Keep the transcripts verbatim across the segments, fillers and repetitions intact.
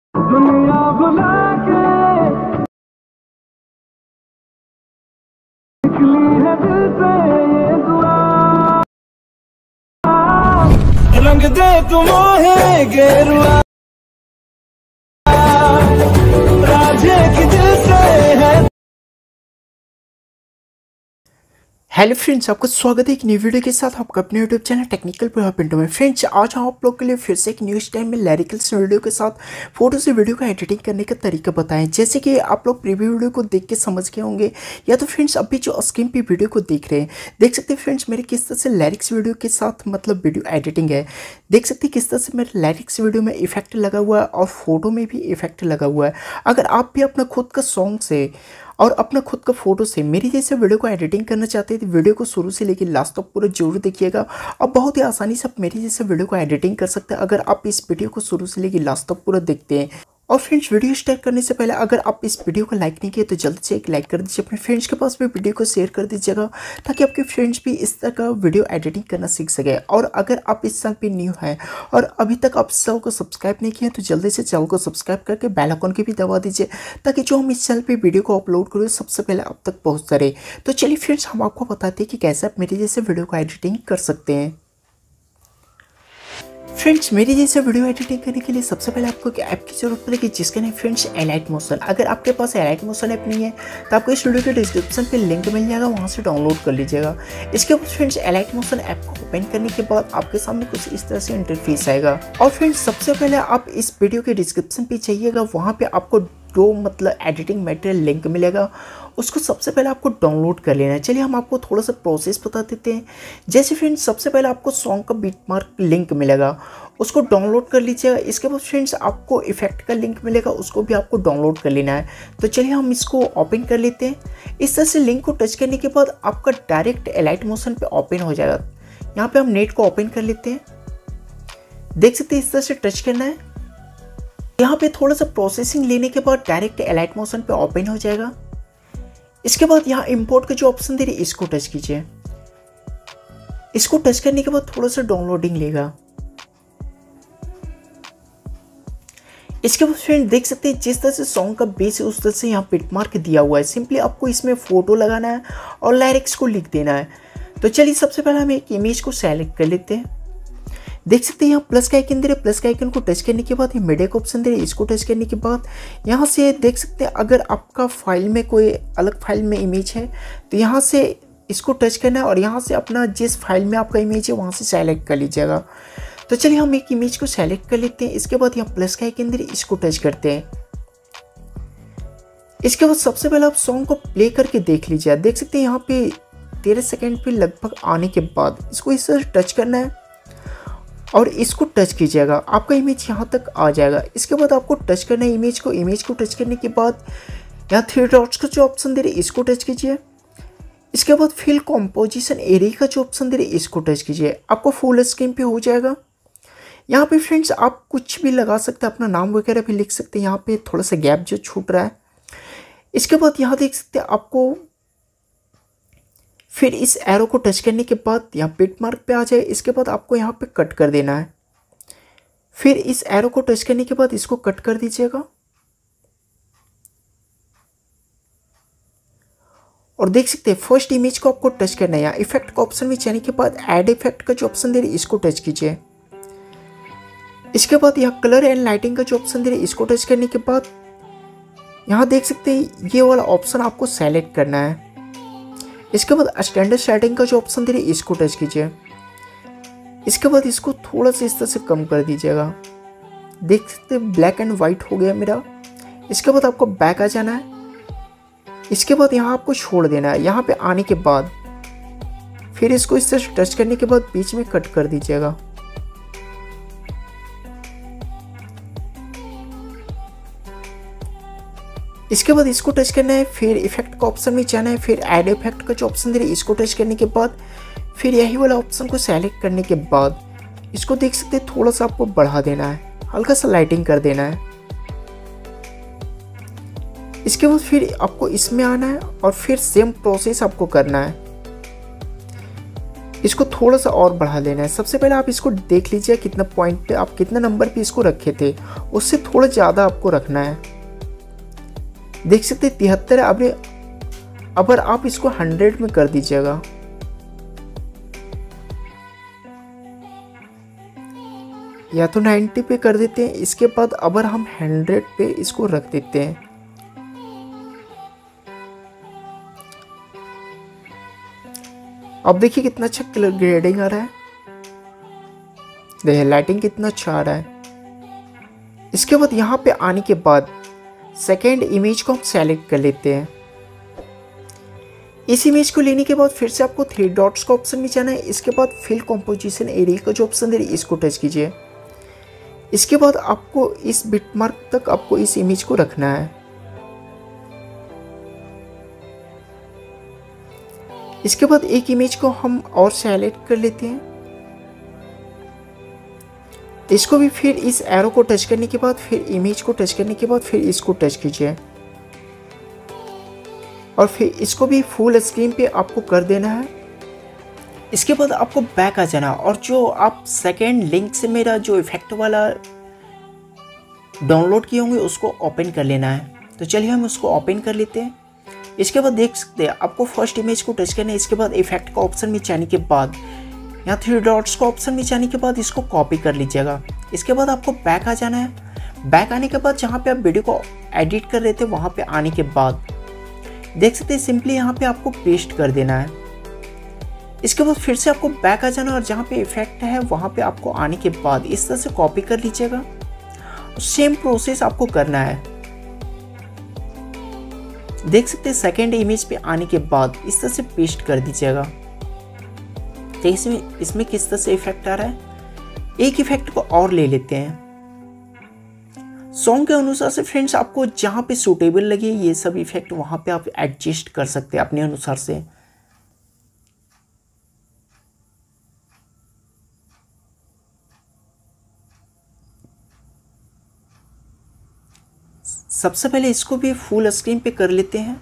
दुनिया भुला के निकली है दिल से ये दुआ, रंग दे तुम है गेरुआ, राजे की दिल से है। हेलो फ्रेंड्स, आपका स्वागत है एक न्यू वीडियो के साथ आपका अपने यूट्यूब चैनल टेक्निकल प्रभाव पिंटू में। फ्रेंड्स, आज हम आप लोग के लिए फिर से एक न्यू स्टाइल में लिरिकल्स वीडियो के साथ फोटो से वीडियो का एडिटिंग करने का तरीका बताएं। जैसे कि आप लोग प्रीव्यू वीडियो को देख के समझ गए होंगे, या तो फ्रेंड्स अभी जो स्क्रीन पे वीडियो को देख रहे हैं, देख सकते हैं फ्रेंड्स मेरे किस तरह से लिरिक्स वीडियो के साथ मतलब वीडियो एडिटिंग है। देख सकते हैं किस तरह से मेरे लिरिक्स वीडियो में इफेक्ट लगा हुआ है और फोटो में भी इफेक्ट लगा हुआ है। अगर आप भी अपना खुद का सॉन्ग से और अपना खुद का फोटो से मेरी जैसे वीडियो को एडिटिंग करना चाहते हैं तो वीडियो को शुरू से लेकर लास्ट तक पूरा जरूर देखिएगा और बहुत ही आसानी से आप मेरी जैसे वीडियो को एडिटिंग कर सकते हैं अगर आप इस वीडियो को शुरू से लेकर लास्ट तक पूरा देखते हैं। और फ्रेंड्स, वीडियो स्टार्ट करने से पहले अगर आप इस वीडियो को लाइक नहीं किए तो जल्दी से एक लाइक कर दीजिए, अपने फ्रेंड्स के पास भी वीडियो को शेयर कर दीजिएगा ताकि आपके फ्रेंड्स भी इस तरह का वीडियो एडिटिंग करना सीख सके। और अगर आप इस चैनल पे न्यू हैं और अभी तक आप इस चैनल को सब्सक्राइब नहीं किए तो जल्दी से चैनल को सब्सक्राइब करके बेल आइकन की भी दबा दीजिए ताकि जो हम इस चैनल पर वीडियो को अपलोड करें सबसे पहले आप तक पहुँचता रहे। तो चलिए फ्रेंड्स, हम आपको बताते हैं कि कैसे आप मेरे जैसे वीडियो को एडिटिंग कर सकते हैं। फ्रेंड्स, मेरी जैसे वीडियो एडिटिंग करने के लिए सबसे पहले आपको एक ऐप की जरूरत पड़ेगी जिसका नाम फ्रेंड्स एलाइट मोशन। अगर आपके पास एलाइट मोशन ऐप नहीं है तो आपको इस वीडियो के डिस्क्रिप्शन पे लिंक मिल जाएगा, वहां से डाउनलोड कर लीजिएगा। इसके बाद फ्रेंड्स एलाइट मोशन ऐप को ओपन करने के बाद आपके सामने कुछ इस तरह से इंटरफेस आएगा। और फ्रेंड्स, सबसे पहले आप इस वीडियो के डिस्क्रिप्शन पे जाइएगा, वहाँ पे आपको जो मतलब एडिटिंग मटेरियल लिंक मिलेगा उसको सबसे पहले आपको डाउनलोड कर लेना है। चलिए हम आपको थोड़ा सा प्रोसेस बता देते हैं। जैसे फ्रेंड्स, सबसे पहले आपको सॉन्ग का बीटमार्क लिंक मिलेगा, उसको डाउनलोड कर लीजिएगा। इसके बाद फ्रेंड्स आपको इफेक्ट का लिंक मिलेगा, उसको भी आपको डाउनलोड कर लेना है। तो चलिए हम इसको ओपन कर लेते हैं। इस तरह से लिंक को टच करने के बाद आपका डायरेक्ट एलाइट मोशन पे ओपन हो जाएगा। यहाँ पे हम नेट को ओपन कर लेते हैं। देख सकते हैं इस तरह से टच करना है। यहाँ पे थोड़ा सा प्रोसेसिंग लेने के बाद डायरेक्ट एलाइट मोशन पे ओपन हो जाएगा। इसके बाद यहाँ इंपोर्ट का जो ऑप्शन दे रही है इसको टच कीजिए। इसको टच करने के बाद थोड़ा सा डाउनलोडिंग लेगा। इसके बाद फ्रेंड देख सकते हैं जिस तरह से सॉन्ग का बेस है उस तरह से यहाँ बिटमार्क दिया हुआ है। सिंपली आपको इसमें फोटो लगाना है और लिरिक्स को लिख देना है। तो चलिए सबसे पहले हम एक इमेज को सेलेक्ट कर लेते हैं। देख सकते हैं यहाँ प्लस का आइकन दे रहे, प्लस का आइकन को टच करने के बाद ये मीडिया का ऑप्शन दे रहे, इसको टच करने के बाद यहाँ से देख सकते हैं अगर आपका फाइल में कोई अलग फाइल में इमेज है तो यहाँ से इसको टच करना है और यहाँ से अपना जिस फाइल में आपका इमेज है वहाँ से सेलेक्ट कर लीजिएगा। तो चलिए हम एक इमेज को सेलेक्ट कर लेते हैं। इसके बाद यहाँ प्लस का आइकन दे रहे, इसको टच करते हैं। इसके बाद सबसे पहले आप सॉन्ग को प्ले करके देख लीजिए। देख सकते हैं यहाँ पे तेरह सेकेंड पे लगभग आने के बाद इसको इस तरह टच करना है और इसको टच कीजिएगा, आपका इमेज यहाँ तक आ जाएगा। इसके बाद आपको टच करना है इमेज को। इमेज को टच करने के बाद यहाँ थ्री डॉट्स का जो ऑप्शन दे रहे इसको टच कीजिए। इसके बाद फिल कॉम्पोजिशन एरिया का जो ऑप्शन दे रहे इसको टच कीजिए, आपको फुल स्क्रीन पे हो जाएगा। यहाँ पे फ्रेंड्स आप कुछ भी लगा सकते हैं, अपना नाम वगैरह भी लिख सकते हैं। यहाँ पे थोड़ा सा गैप जो छूट रहा है। इसके बाद यहाँ देख सकते हैं आपको फिर इस एरो को टच करने के बाद यहाँ बिटमार्क पे आ जाए। इसके बाद आपको यहाँ पे कट कर देना है। फिर इस एरो को टच करने के बाद इसको कट कर दीजिएगा और देख सकते हैं फर्स्ट इमेज को आपको टच करना है। यहाँ इफेक्ट का ऑप्शन में जाने के बाद ऐड इफेक्ट का जो ऑप्शन दे रहे इसको टच कीजिए। इसके बाद यहाँ कलर एंड लाइटिंग का जो ऑप्शन दे रहे इसको टच करने के बाद यहाँ देख सकते हैं ये वाला ऑप्शन आपको सेलेक्ट करना है। इसके बाद स्टैंडर्ड सेटिंग का जो ऑप्शन दे रहे इसको टच कीजिए। इसके बाद इसको थोड़ा सा इस तरह से कम कर दीजिएगा। देख सकते हैं ब्लैक एंड वाइट हो गया मेरा। इसके बाद आपको बैक आ जाना है। इसके बाद यहाँ आपको छोड़ देना है। यहाँ पे आने के बाद फिर इसको इस तरह से टच करने के बाद बीच में कट कर दीजिएगा। इसके बाद इसको टच करना है, फिर इफेक्ट का ऑप्शन में जाना है, फिर ऐड इफेक्ट का जो ऑप्शन दे रहे इसको टच करने के बाद फिर यही वाला ऑप्शन को सेलेक्ट करने के बाद इसको देख सकते हैं थोड़ा सा आपको बढ़ा देना है, हल्का सा लाइटिंग कर देना है। इसके बाद फिर आपको इसमें आना है और फिर सेम प्रोसेस आपको करना है। इसको थोड़ा सा और बढ़ा लेना है। सबसे पहले आप इसको देख लीजिए कितना पॉइंट पे आप कितना नंबर पे इसको रखे थे, उससे थोड़ा ज़्यादा आपको रखना है। देख सकते हैं तिहत्तर। अब अगर आप इसको हंड्रेड में कर दीजिएगा, या तो नाइन्टी पे कर देते हैं। इसके बाद अगर हम हंड्रेड पे इसको रख देते हैं, अब देखिए कितना अच्छा कलर ग्रेडिंग आ रहा है। देखिए लाइटिंग कितना अच्छा आ रहा है। इसके बाद यहाँ पे आने के बाद सेकेंड इमेज को हम सेलेक्ट कर लेते हैं। इस इमेज को लेने के बाद फिर से आपको थ्री डॉट्स का ऑप्शन में जाना है। इसके बाद फिल कॉम्पोजिशन एरिया का जो ऑप्शन दे रही है इसको टच कीजिए। इसके बाद आपको इस बिटमार्क तक आपको इस इमेज को रखना है। इसके बाद एक इमेज को हम और सेलेक्ट कर लेते हैं। इसको भी फिर इस एरो को टच करने के बाद फिर इमेज को टच करने के बाद फिर इसको टच कीजिए और फिर इसको भी फुल स्क्रीन पे आपको कर देना है। इसके बाद आपको बैक आ जाना और जो आप सेकेंड लिंक से मेरा जो इफेक्ट वाला डाउनलोड किए होंगे उसको ओपन कर लेना है। तो चलिए हम उसको ओपन कर लेते हैं। इसके बाद देख सकते हैं आपको फर्स्ट इमेज को टच करना है। इसके बाद इफेक्ट का ऑप्शन में जाने के बाद यहाँ थ्री डॉट्स का ऑप्शन में जाने के बाद इसको कॉपी कर लीजिएगा। इसके बाद आपको बैक आ जाना है। बैक आने के बाद जहाँ पे आप वीडियो को एडिट कर रहे थे वहाँ पे आने के बाद देख सकते हैं सिंपली यहाँ पे आपको पेस्ट कर देना है। इसके बाद फिर से आपको बैक आ जाना और जहाँ पे इफेक्ट है वहाँ पे आपको आने के बाद इस तरह से कॉपी कर लीजिएगा। सेम प्रोसेस आपको करना है। देख सकते हैं सेकेंड इमेज पे आने के बाद इस तरह से पेस्ट कर दीजिएगा। तो इसमें इसमें किस तरह से इफेक्ट आ रहा है, एक इफेक्ट को और ले लेते हैं। सॉन्ग के अनुसार से फ्रेंड्स आपको जहाँ पे सूटेबल लगे ये सब इफेक्ट वहाँ पे आप एडजस्ट कर सकते हैं अपने अनुसार से। सबसे पहले इसको भी फुल स्क्रीन पे कर लेते हैं।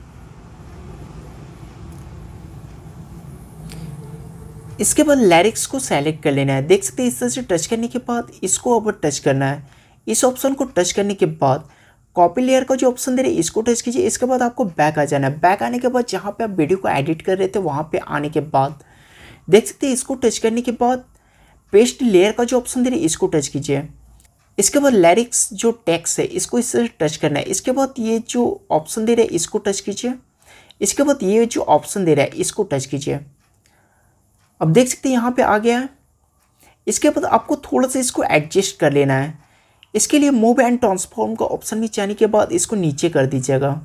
इसके बाद लिरिक्स को सेलेक्ट कर लेना है। देख सकते हैं इस तरह से टच करने के बाद इसको अब टच करना है। इस ऑप्शन को टच करने के बाद कॉपी लेयर का जो ऑप्शन दे रहे हैं इसको टच कीजिए। इसके बाद आपको बैक आ जाना है। बैक आने के बाद जहाँ पे आप वीडियो को एडिट कर रहे थे वहाँ पे आने के बाद देख सकते हैं इसको टच करने के बाद पेस्ट लेयर का जो ऑप्शन दे रहे हैं इसको टच कीजिए। इसके बाद लिरिक्स जो टेक्स्ट है इसको इस तरह टच करना है। इसके बाद ये जो ऑप्शन दे रहा है इसको टच कीजिए। इसके बाद ये जो ऑप्शन दे रहा है इसको टच कीजिए। अब देख सकते हैं यहाँ पे आ गया है। इसके बाद आपको थोड़ा सा इसको एडजस्ट कर लेना है। इसके लिए मूव एंड ट्रांसफॉर्म का ऑप्शन में जाने के बाद इसको नीचे कर दीजिएगा।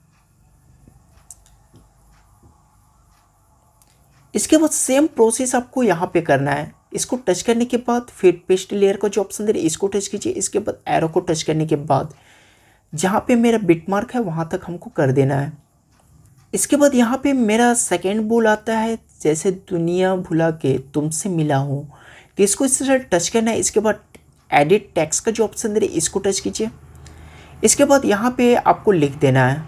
इसके बाद सेम प्रोसेस आपको यहाँ पे करना है। इसको टच करने के बाद फिर पेस्ट लेयर का जो ऑप्शन दे रहे इसको टच कीजिए। इसके बाद एरो को टच करने के बाद जहाँ पे मेरा बिटमार्क है वहाँ तक हमको कर देना है। इसके बाद यहाँ पे मेरा सेकेंड बोल आता है, जैसे दुनिया भुला के तुमसे मिला हूँ, तो इसको इस तरह टच करना है। इसके बाद एडिट टेक्स्ट का जो ऑप्शन दे रहे इसको टच कीजिए। इसके बाद यहाँ पे आपको लिख देना है।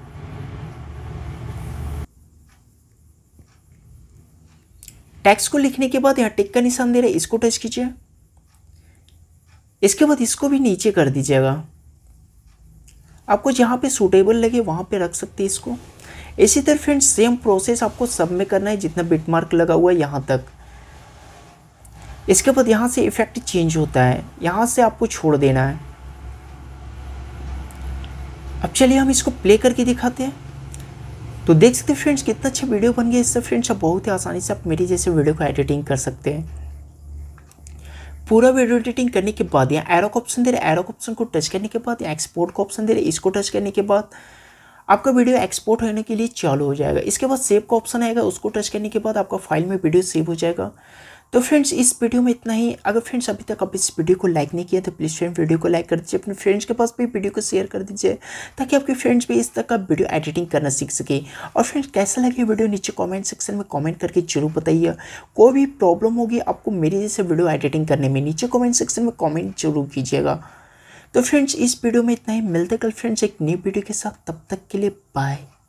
टेक्स्ट को लिखने के बाद यहाँ टिक का निशान दे रहे इसको टच कीजिए। इसके बाद इसको भी नीचे कर दीजिएगा। आपको जहाँ पे सूटेबल लगे वहाँ पे रख सकते हैं इसको। इसी तरह फ्रेंड्स सेम प्रोसेस आपको सब में करना है जितना बिटमार्क लगा हुआ है यहाँ तक। इसके बाद यहाँ से इफेक्ट चेंज होता है, यहाँ से आपको छोड़ देना है। अब चलिए हम इसको प्ले करके दिखाते हैं। तो देख सकते हैं फ्रेंड्स कितना अच्छा वीडियो बन गया। इससे फ्रेंड्स आप बहुत ही आसानी से आप मेरी जैसे वीडियो को एडिटिंग कर सकते हैं। पूरा वीडियो एडिटिंग करने के बाद यहाँ एरो का ऑप्शन दे रहे एरो का ऑप्शन को टच करने के बाद यहाँ एक्सपोर्ट का ऑप्शन दे रहे इसको टच करने के बाद आपका वीडियो एक्सपोर्ट होने के लिए चालू हो जाएगा। इसके बाद सेव का ऑप्शन आएगा, उसको टच करने के बाद आपका फाइल में वीडियो सेव हो जाएगा। तो फ्रेंड्स इस वीडियो में इतना ही। अगर फ्रेंड्स अभी तक आप इस वीडियो को लाइक नहीं किया तो प्लीज़ फ्रेंड वीडियो को लाइक कर दीजिए, अपने फ्रेंड्स के पास भी वीडियो को शेयर कर दीजिए ताकि आपके फ्रेंड्स भी इस तरह का वीडियो एडिटिंग करना सीख सके। और फ्रेंड्स कैसा लगे वीडियो नीचे कमेंट सेक्शन में कमेंट करके जरूर बताइए। कोई भी प्रॉब्लम होगी आपको मेरी जैसे वीडियो एडिटिंग करने में नीचे कमेंट सेक्शन में कमेंट जरूर कीजिएगा। तो फ्रेंड्स इस वीडियो में इतना ही। मिलते कल फ्रेंड्स एक न्यू वीडियो के साथ, तब तक के लिए बाय।